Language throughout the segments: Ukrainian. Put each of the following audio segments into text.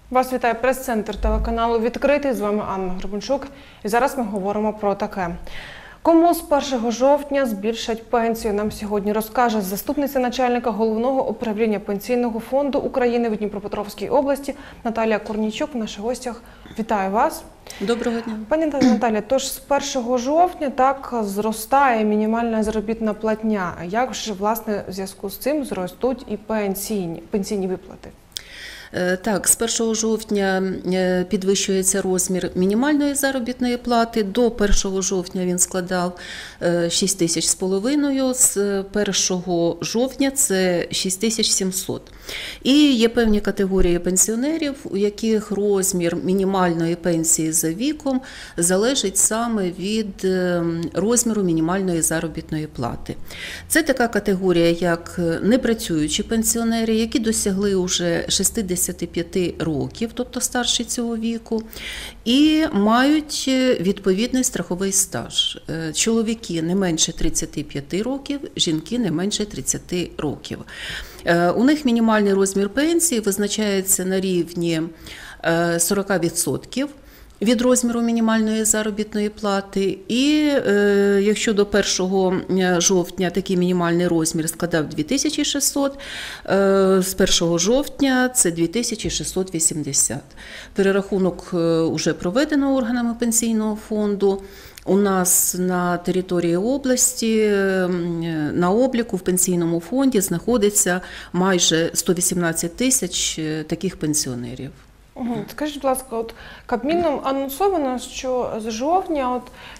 Вас вітає прес-центр телеканалу «Відкритий». З вами Анна Гребенчук. І зараз ми говоримо про таке. Кому з 1 жовтня збільшать пенсію, нам сьогодні розкаже заступниця начальника Головного управління Пенсійного фонду України в Дніпропетровській області Наталія Корнійчук. В наших гостях. Вітаю вас. Доброго дня. Пані Наталя, тож з 1 жовтня так зростає мінімальна заробітна платня. Як ж, власне, в зв'язку з цим зростуть і пенсійні виплати? Так, з 1 жовтня підвищується розмір мінімальної заробітної плати. До 1 жовтня він складав 6 тисяч з половиною, з 1 жовтня це 6700. І є певні категорії пенсіонерів, у яких розмір мінімальної пенсії за віком залежить саме від розміру мінімальної заробітної плати. Це така категорія, як непрацюючі пенсіонери, які досягли вже 65 років, тобто старші цього віку, і мають відповідний страховий стаж. Чоловіки не менше 35 років, жінки не менше 30 років. У них мінімальний розмір пенсії визначається на рівні 40% від розміру мінімальної заробітної плати. І якщо до 1 жовтня такий мінімальний розмір складав 2600, з 1 жовтня це 2680. Перерахунок вже проведено органами пенсійного фонду. У нас на території області на обліку в пенсійному фонді знаходиться майже 118 тисяч таких пенсіонерів. Скажіть, будь ласка, от Кабміном анонсовано, що з жовтня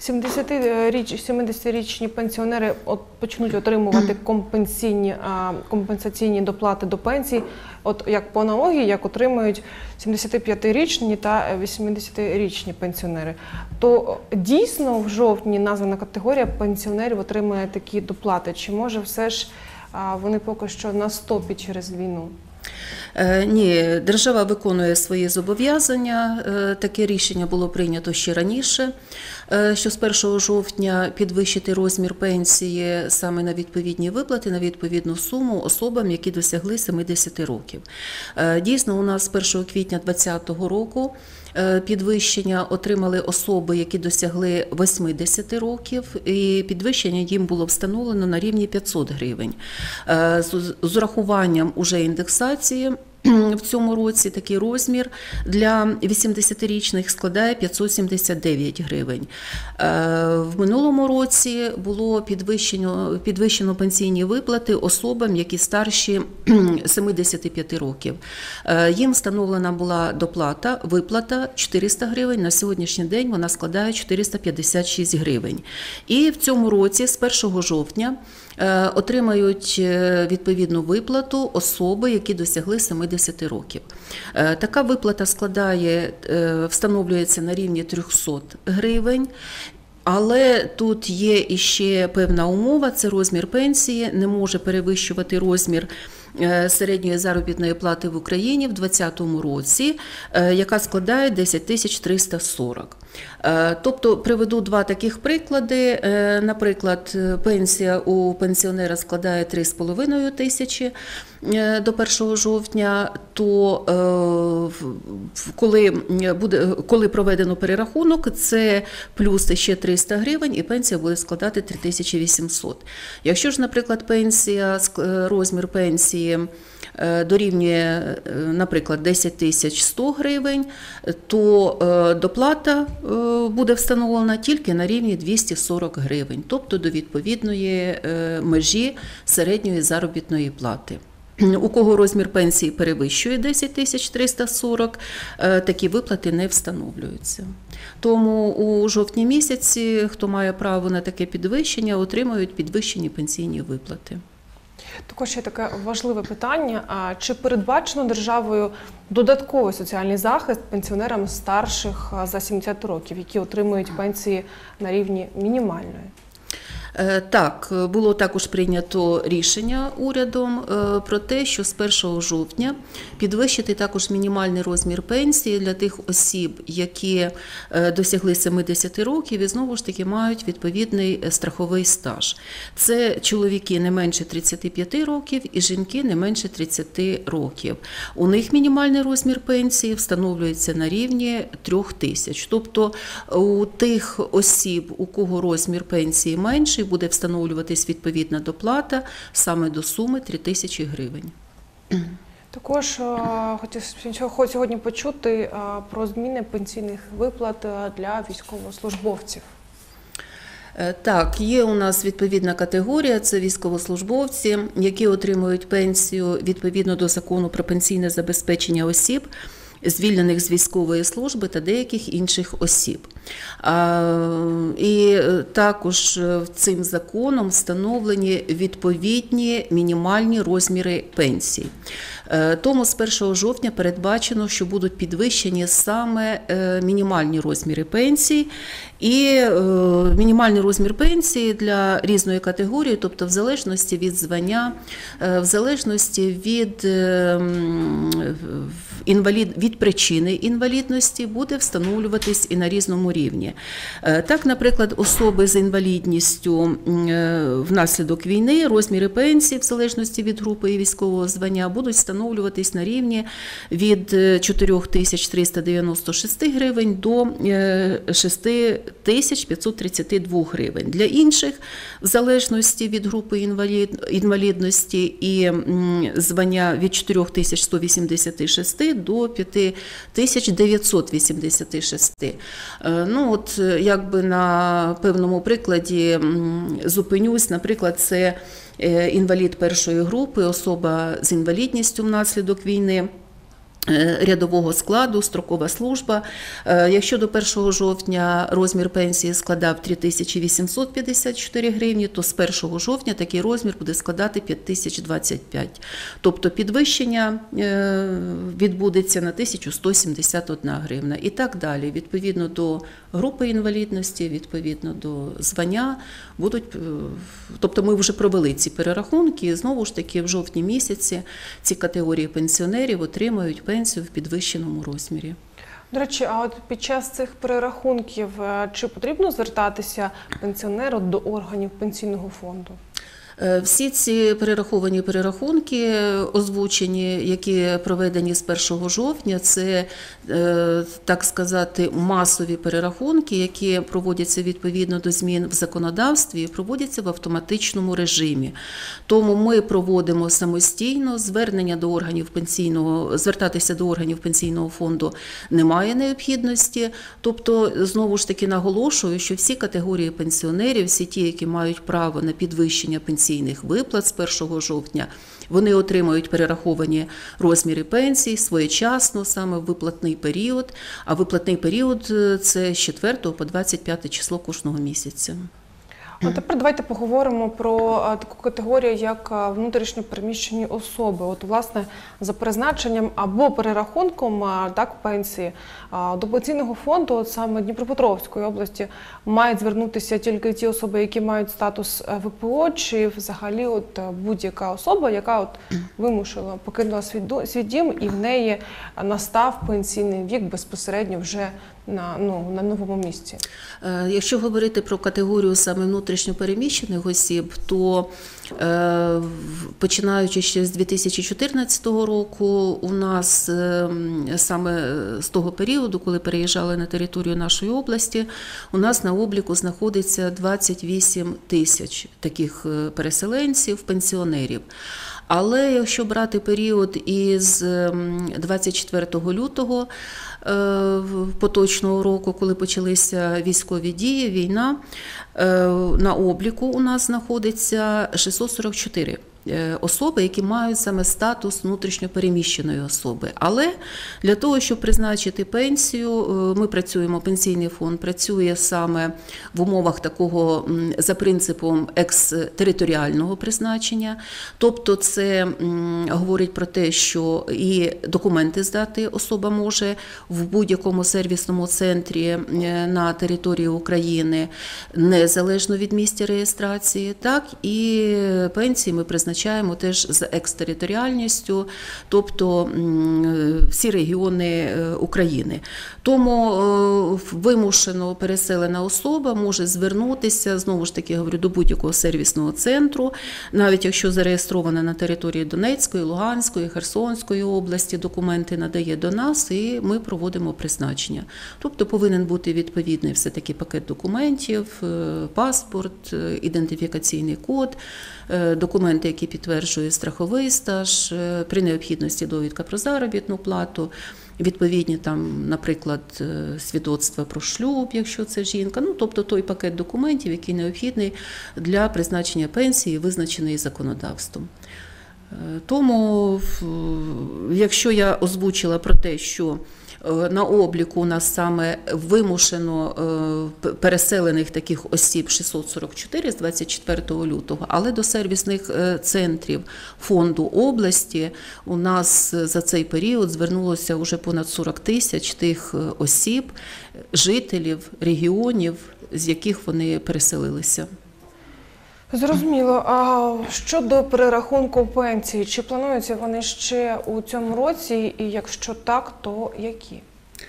70-річні пенсіонери почнуть отримувати компенсаційні доплати до пенсії, як по аналогії, як отримують 75-річні та 80-річні пенсіонери. То дійсно в жовтні названа категорія пенсіонерів отримує такі доплати? Чи може все ж вони поки що на стопі через війну? Ні, держава виконує свої зобов'язання. Таке рішення було прийнято ще раніше, що з 1 жовтня підвищити розмір пенсії саме на відповідні виплати, на відповідну суму особам, які досягли 70 років. Дійсно, у нас з 1 квітня 2020 року підвищення отримали особи, які досягли 80 років, і підвищення їм було встановлено на рівні 500 гривень. З урахуванням уже індексації в цьому році такий розмір для 80-річних складає 579 гривень. В минулому році було підвищено пенсійні виплати особам, які старші 75 років. Їм встановлена була виплата 400 гривень, на сьогоднішній день вона складає 456 гривень. І в цьому році з 1 жовтня отримають відповідну виплату особи, які досягли 70 років. Така виплата встановлюється на рівні 300 гривень. Але тут є іще певна умова, це розмір пенсії не може перевищувати розмір середньої заробітної плати в Україні в 2020 році, яка складає 10 340. Тобто приведу два таких приклади. Наприклад, пенсія у пенсіонера складає 3,5 тисячі до 1 жовтня, то коли проведено перерахунок, це плюс ще 300 гривень і пенсія буде складати 3800. Якщо ж, наприклад, розмір пенсії дорівнює, наприклад, 10 100 гривень, то доплата буде встановлена тільки на рівні 240 гривень, тобто до відповідної межі середньої заробітної плати. У кого розмір пенсії перевищує 10 340, такі виплати не встановлюються. Тому у жовтні місяці, хто має право на таке підвищення, отримують підвищені пенсійні виплати. Також є таке важливе питання. Чи передбачено державою додатковий соціальний захист пенсіонерам старших за 70 років, які отримують пенсії на рівні мінімальної? Так, було також прийнято рішення урядом про те, що з 1 жовтня підвищити також мінімальний розмір пенсії для тих осіб, які досягли 70 років і знову ж таки мають відповідний страховий стаж. Це чоловіки не менше 35 років і жінки не менше 30 років. У них мінімальний розмір пенсії встановлюється на рівні 3 тисяч. Тобто у тих осіб, у кого розмір пенсії менший, буде встановлюватись відповідна доплата саме до суми 3 тисячі гривень. Також хотів сьогодні почути про зміни пенсійних виплат для військовослужбовців. Так, є у нас відповідна категорія, це військовослужбовці, які отримують пенсію відповідно до Закону про пенсійне забезпечення осіб, звільнених з військової служби та деяких інших осіб. І також цим законом встановлені відповідні мінімальні розміри пенсій. Тому з 1 жовтня передбачено, що будуть підвищені саме мінімальні розміри пенсій. І мінімальний розмір пенсії для різної категорії, тобто в залежності від звання, в залежності від причини інвалідності, буде встановлюватись і на різному рівні. Так, наприклад, особи з інвалідністю внаслідок війни, розміри пенсії в залежності від групи і військового звання будуть встановлюватись на рівні від 4396 гривень до 6532 гривень. Для інших, в залежності від групи інвалідності і звання, від 4186 до 5986. Ну, от, якби на певному прикладі зупинюсь, наприклад, це інвалід першої групи, особа з інвалідністю внаслідок війни, рядового складу, строкова служба. Якщо до 1 жовтня розмір пенсії складав 3854 гривні, то з 1 жовтня такий розмір буде складати 5025. Тобто підвищення відбудеться на 1171 гривна і так далі. Відповідно до групи інвалідності, відповідно до звання тобто ми вже провели ці перерахунки, і знову ж таки в жовтні місяці ці категорії пенсіонерів отримають пенсію в підвищеному розмірі. До речі, а от під час цих перерахунків чи потрібно звертатися пенсіонеру до органів пенсійного фонду? Всі ці перераховані перерахунки, озвучені, які проведені з 1 жовтня, це, так сказати, масові перерахунки, які проводяться відповідно до змін в законодавстві і проводяться в автоматичному режимі. Тому ми проводимо самостійно, звертатися до органів пенсійного фонду немає необхідності. Тобто, знову ж таки наголошую, що всі категорії пенсіонерів, всі ті, які мають право на підвищення пенсійних виплат з 1 жовтня, вони отримають перераховані розміри пенсій своєчасно, саме в виплатний період, а виплатний період – це з 4 по 25 число кожного місяця. А тепер давайте поговоримо про таку категорію, як внутрішньо переміщені особи. От, власне, за призначенням або перерахунком пенсії до пенсійного фонду, от саме Дніпропетровської області, мають звернутися тільки ті особи, які мають статус ВПО, чи взагалі от будь-яка особа, яка от вимушено покинула свій дім і в неї настав пенсійний вік безпосередньо вже на новому місці. Якщо говорити про категорію саме внутрішньо переміщених осіб, то починаючи ще з 2014 року, у нас саме з того періоду, коли переїжджали на територію нашої області, у нас на обліку знаходиться 28 тисяч таких переселенців, пенсіонерів. Але якщо брати період із 24 лютого поточного року, коли почалися військові дії, війна, на обліку у нас знаходиться 644 особи, які мають саме статус внутрішньопереміщеної особи. Але для того, щоб призначити пенсію, ми працюємо, пенсійний фонд працює саме в умовах такого, за принципом екстериторіального призначення. Тобто це говорить про те, що і документи здати особа може в будь-якому сервісному центрі на території України, незалежно від місця реєстрації, так і пенсії ми призначаємо теж з екстериторіальністю, тобто всі регіони України. Тому вимушено переселена особа може звернутися, знову ж таки говорю, до будь-якого сервісного центру, навіть якщо зареєстрована на території Донецької, Луганської, Херсонської області, документи надає до нас і ми проводимо призначення. Тобто повинен бути відповідний все-таки пакет документів, паспорт, ідентифікаційний код, документи, які підтверджують страховий стаж, при необхідності довідка про заробітну плату, відповідні там, наприклад, свідоцтва про шлюб, якщо це жінка, тобто той пакет документів, який необхідний для призначення пенсії, визначений законодавством. Тому, якщо я озвучила про те, що на обліку у нас саме вимушено переселених таких осіб 644 з 24 лютого, але до сервісних центрів фонду області у нас за цей період звернулося вже понад 40 тисяч тих осіб, жителів регіонів, з яких вони переселилися. Зрозуміло. А щодо перерахунку пенсії, чи плануються вони ще у цьому році, і якщо так, то які?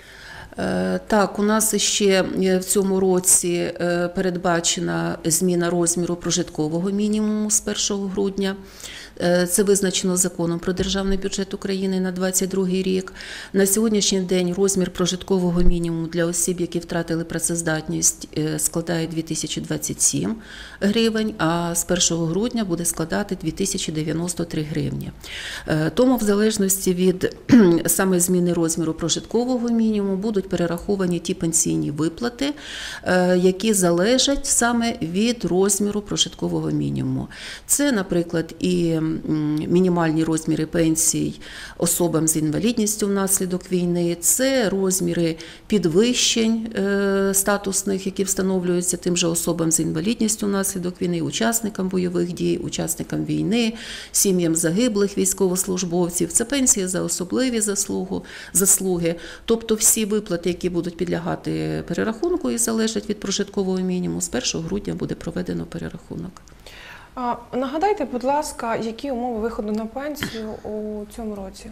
Так, у нас ще в цьому році передбачена зміна розміру прожиткового мінімуму з 1 грудня. Це визначено законом про Державний бюджет України на 2022 рік. На сьогоднішній день розмір прожиткового мінімуму для осіб, які втратили працездатність, складає 2027 гривень, а з 1 грудня буде складати 2093 гривні. Тому в залежності від саме зміни розміру прожиткового мінімуму будуть перераховані ті пенсійні виплати, які залежать саме від розміру прожиткового мінімуму. Це, наприклад, і мінімальні розміри пенсій особам з інвалідністю внаслідок війни, це розміри підвищень статусних, які встановлюються тим же особам з інвалідністю внаслідок війни, учасникам бойових дій, учасникам війни, сім'ям загиблих військовослужбовців, це пенсія за особливі заслуги. Тобто всі виплати, які будуть підлягати перерахунку і залежать від прожиткового мінімуму, з 1 грудня буде проведено перерахунок. Нагадайте, будь ласка, які умови виходу на пенсію у цьому році?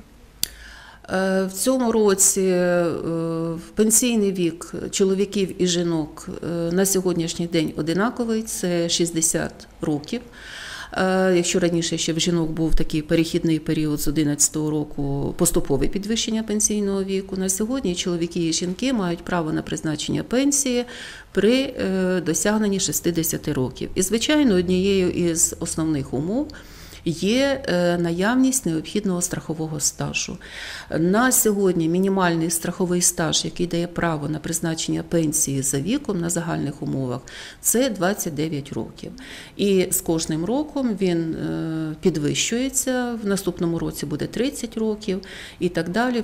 В цьому році пенсійний вік чоловіків і жінок на сьогоднішній день одинаковий – це 60 років. Якщо раніше ще в жінок був такий перехідний період з 2011 року, поступове підвищення пенсійного віку, на сьогодні чоловіки і жінки мають право на призначення пенсії при досягненні 60 років. І, звичайно, однією із основних умов є наявність необхідного страхового стажу. На сьогодні мінімальний страховий стаж, який дає право на призначення пенсії за віком на загальних умовах, це 29 років. І з кожним роком він підвищується, в наступному році буде 30 років і так далі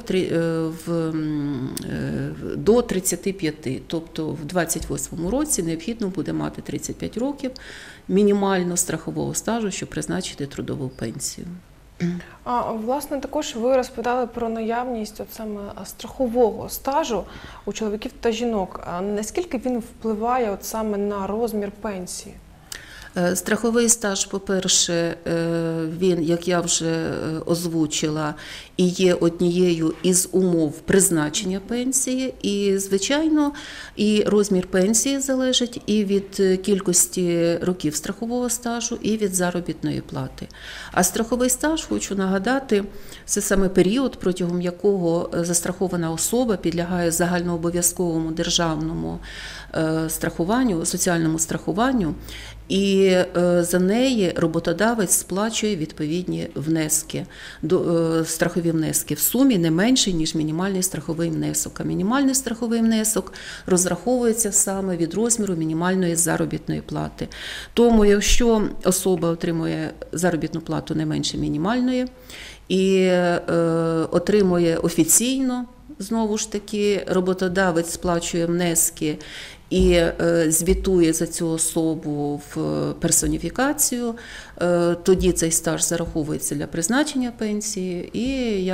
до 35. Тобто в 28 році необхідно буде мати 35 років мінімально страхового стажу, щоб призначити трудову пенсію. Власне, також ви розповідали про наявність саме страхового стажу у чоловіків та жінок. Наскільки він впливає саме на розмір пенсії? Страховий стаж, по-перше, він, як я вже озвучила, і є однією із умов призначення пенсії. І, звичайно, і розмір пенсії залежить і від кількості років страхового стажу, і від заробітної плати. А страховий стаж, хочу нагадати, це саме період, протягом якого застрахована особа підлягає загальнообов'язковому державному страхуванню, соціальному страхуванню. І і за неї роботодавець сплачує відповідні внески, страхові внески в сумі не менше, ніж мінімальний страховий внесок. А мінімальний страховий внесок розраховується саме від розміру мінімальної заробітної плати. Тому, якщо особа отримує заробітну плату не менше мінімальної і отримує офіційно, знову ж таки, роботодавець сплачує внески і звітує за цю особу в персоніфікацію, тоді цей стаж зараховується для призначення пенсії і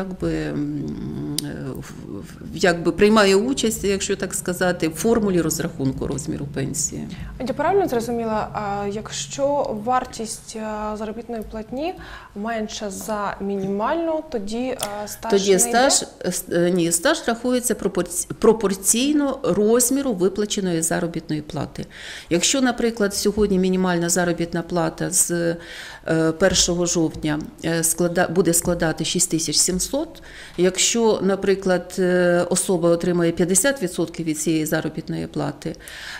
якби приймає участь, якщо так сказати, в формулі розрахунку розміру пенсії. Я правильно зрозуміла, якщо вартість заробітної платні менша за мінімальну, тоді стаж Тоді не йде? стаж рахується пропорційно розміру виплаченої заробітної плати. Якщо, наприклад, сьогодні мінімальна заробітна плата з 1 жовтня буде складати 6700, якщо, наприклад, особа отримує 50% від цієї заробітної плати,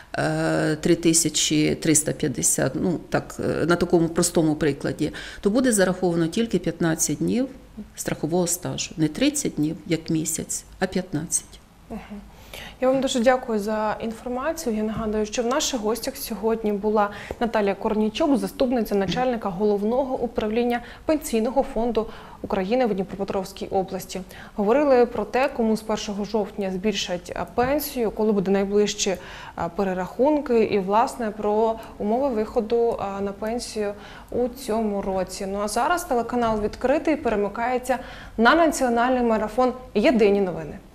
3350, ну так, на такому простому прикладі, то буде зараховано тільки 15 днів страхового стажу. Не 30 днів, як місяць, а 15. Я вам дуже дякую за інформацію. Я нагадую, що в наших гостях сьогодні була Наталія Корнійчук, заступниця начальника Головного управління Пенсійного фонду України в Дніпропетровській області. Говорили про те, кому з 1 жовтня збільшать пенсію, коли буде найближчі перерахунки і, власне, про умови виходу на пенсію у цьому році. Ну а зараз телеканал «Відкритий» перемикається на національний марафон «Єдині новини».